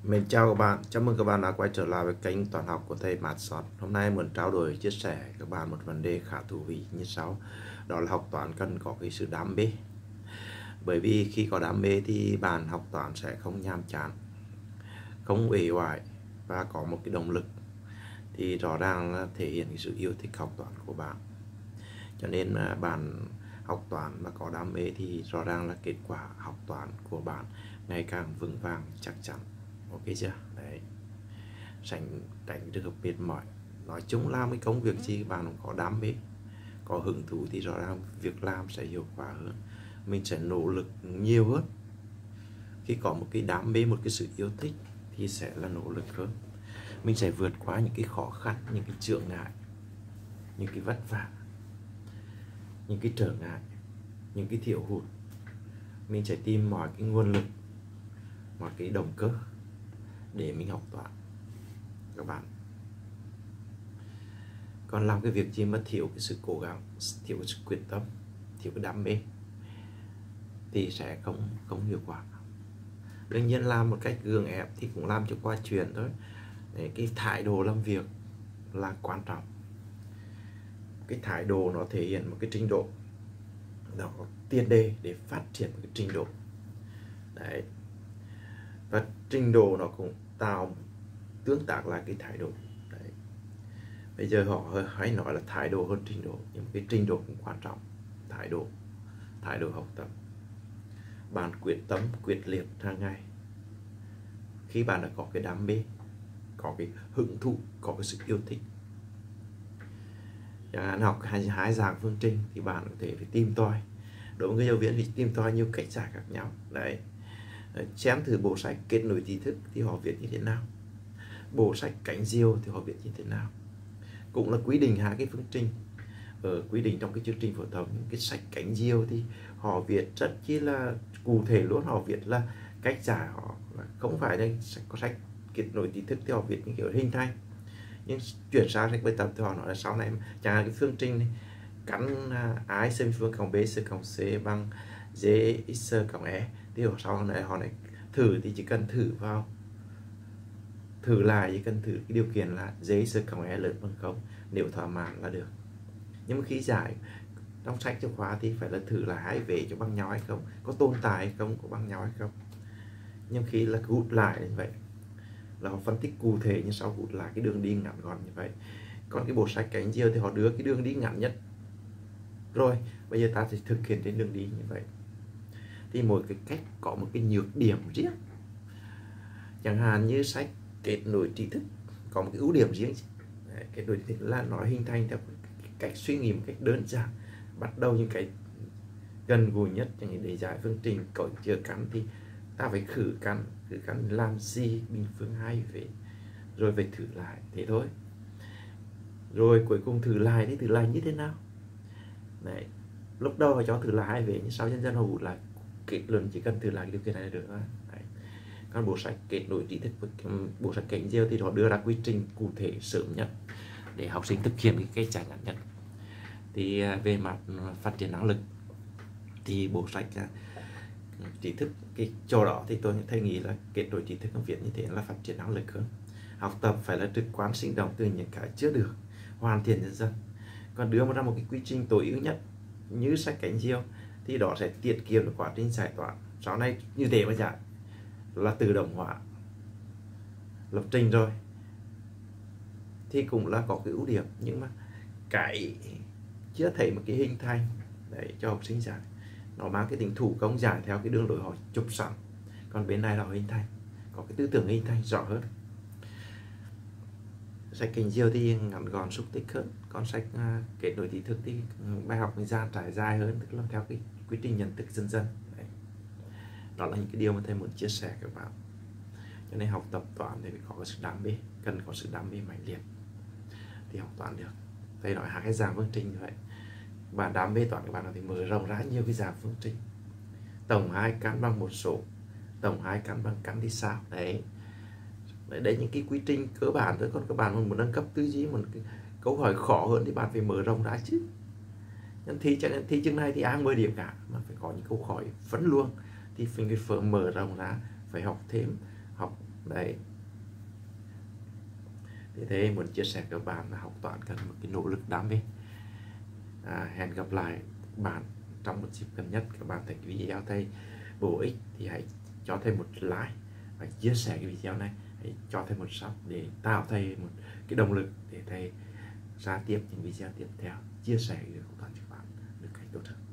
Mình chào các bạn, chào mừng các bạn đã quay trở lại với kênh Toán học của thầy Mạt Sọt. Hôm nay muốn trao đổi chia sẻ các bạn một vấn đề khá thú vị như sau. Đó là học toán cần có cái sự đam mê. Bởi vì khi có đam mê thì bạn học toán sẽ không nhàm chán, không uể oải và có một cái động lực. Thì rõ ràng là thể hiện cái sự yêu thích học toán của bạn. Cho nên là bạn học toán mà có đam mê thì rõ ràng là kết quả học toán của bạn ngày càng vững vàng chắc chắn. Ok chưa? Đấy. Tránh trường hợp mệt mỏi. Nói chung làm cái công việc gì bạn cũng có đam mê, có hứng thú thì rõ ràng việc làm sẽ hiệu quả hơn, mình sẽ nỗ lực nhiều hơn. Khi có một cái đam mê, một cái sự yêu thích thì sẽ là nỗ lực hơn, mình sẽ vượt qua những cái khó khăn, những cái chướng ngại, những cái vất vả, những cái trở ngại, những cái thiếu hụt. Mình sẽ tìm mọi cái nguồn lực, mọi cái động cơ để mình học toán các bạn. Còn làm cái việc gì mà thiếu cái sự cố gắng, thiếu cái sự quyết tâm, thiếu cái đam mê thì sẽ không hiệu quả. Đương nhiên làm một cách gượng ép thì cũng làm cho qua chuyện thôi. Đấy, cái thái độ làm việc là quan trọng. Cái thái độ nó thể hiện một cái trình độ, nó có tiền đề để phát triển một cái trình độ. Đấy. Và trình độ nó cũng tạo tương tác lại cái thái độ. Đấy. Bây giờ họ hay nói là thái độ hơn trình độ, nhưng cái trình độ cũng quan trọng. Thái độ học tập, bạn quyết tâm quyết liệt hàng ngày. Khi bạn đã có cái đam mê, có cái hứng thú, có cái sự yêu thích, chẳng hạn học hai dạng phương trình thì bạn có thể phải tìm tòi. Đối với người giáo viên thì tìm tòi nhiều cách giải khác nhau. Đấy. Xem thử bộ sách kết nối tri thức thì họ viết như thế nào, bộ sách cánh diều thì họ viết như thế nào. Cũng là quy định hai cái phương trình ở quy định trong cái chương trình phổ thông. Cái sách cánh diều thì họ viết rất chi là cụ thể luôn. Họ viết là cách giải, họ không phải là có sách kết nối tri thức thì họ viết những kiểu hình thành. Nhưng chuyển sang sách bài tập thì họ nói là sau này chẳng hạn cái phương trình này, căn ái semi phương cộng b sơ cộng c bằng d x sơ cộng e, thì sau này họ này thử thì chỉ cần thử lại, chỉ cần thử cái điều kiện là d x sơ cộng e lớn bằng 0, nếu thỏa mãn là được. Nhưng mà khi giải trong sách giáo khoa thì phải là thử là hai vế cho bằng nhau hay không, có tồn tại hay không, có bằng nhau hay không. Nhưng khi là hút lại như vậy là họ phân tích cụ thể, như sau hút lại cái đường đi ngắn gọn như vậy. Còn cái bộ sách cánh diều thì họ đưa cái đường đi ngắn nhất, rồi bây giờ ta sẽ thực hiện trên đường đi như vậy. Thì mỗi cái cách có một cái nhược điểm riêng. Chẳng hạn như sách kết nối tri thức có một cái ưu điểm riêng. Đấy, kết nối tri thức là nó hình thành theo cách suy nghĩ một cách đơn giản, bắt đầu những cái gần gũi nhất. Chẳng hạn để giải phương trình cộng chia căn thì ta phải khử căn làm gì, bình phương hai về, rồi phải thử lại, thế thôi. Rồi cuối cùng thử lại thì thử lại như thế nào. Đấy. Lúc đầu họ cho thử lại hai về, nhưng sau dần dần họ hút lại, kết luận chỉ cần thử lại cái điều kiện này là được. Đấy. Còn bộ sách kết nối tri thức, bộ sách cánh diều thì họ đưa ra quy trình cụ thể sớm nhất để học sinh thực hiện cái cách giải ngắn nhất. Thì về mặt phát triển năng lực thì bộ sách tri thức, cái chỗ đó thì tôi thấy nghĩ là kết nối tri thức công việc như thế là phát triển năng lực hơn. Học tập phải là trực quan sinh động từ những cái chưa được, hoàn thiện dần dần. Còn đưa ra một cái quy trình tối ưu nhất như sách cánh diều thì đó sẽ tiết kiệm được quá trình giải toán. Sau này như thế mà giải là tự động hóa lập trình rồi thì cũng là có cái ưu điểm, nhưng mà cái chưa thấy một cái hình thành để cho học sinh giải, nó mang cái tính thủ công giải theo cái đường lối họ chụp sẵn. Còn bên này là hình thành, có cái tư tưởng hình thành rõ hơn. Sách cánh diều thì ngắn gọn xúc tích hơn, còn sách kết nối tri thức thì bài học mình trải dài hơn, tức là theo cái quy trình nhận thức dần dần. Đấy. Đó là những cái điều mà thầy muốn chia sẻ các bạn. Cho nên học tập toán thì phải có cái sự đam mê, cần có sự đam mê mạnh liệt thì học toán được. Thầy nói hai cái dạng phương trình như vậy, bạn đam mê toán các bạn thì mở rộng ra nhiều cái dạng phương trình. Tổng hai căn bằng một số, tổng hai căn bằng căn thì sao. Đấy, đấy những cái quy trình cơ bản thôi. Còn các bạn muốn nâng cấp tư duy, một cái câu hỏi khó hơn thì bạn phải mở rộng ra chứ. Nhưng thi chương này thì ai 10 điểm cả, mà phải có những câu hỏi phấn luôn thì phải mở rộng ra, phải học thêm, học Đấy, thế muốn chia sẻ các bạn là học toán cần một cái nỗ lực đam mê. Hẹn gặp lại bạn trong một dịp gần nhất. Các bạn thấy cái video thầy bổ ích thì hãy cho thầy một like và chia sẻ cái video này, hãy cho thầy một sub để tạo thầy một cái động lực để thầy ra tiếp những video tiếp theo, chia sẻ được học toán cho các bạn được cách tốt hơn.